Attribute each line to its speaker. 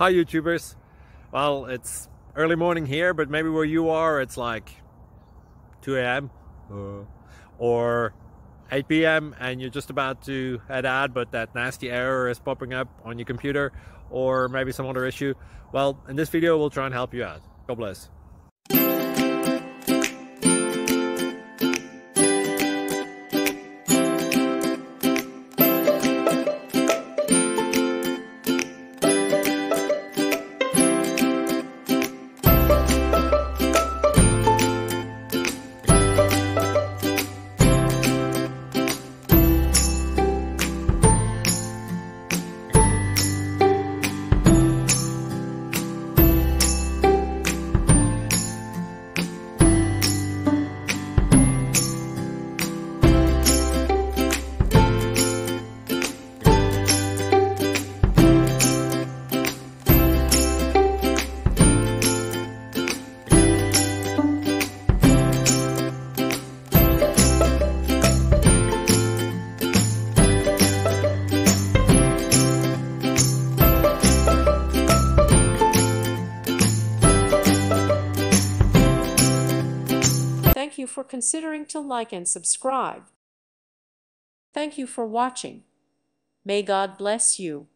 Speaker 1: Hi YouTubers. Well, it's early morning here, but maybe where you are it's like 2 a.m. or 8 p.m. and you're just about to head out, but that nasty error is popping up on your computer, or maybe some other issue. Well, in this video we'll try and help you out. God bless.
Speaker 2: Thank you for considering to like and subscribe. Thank you for watching. May God bless you.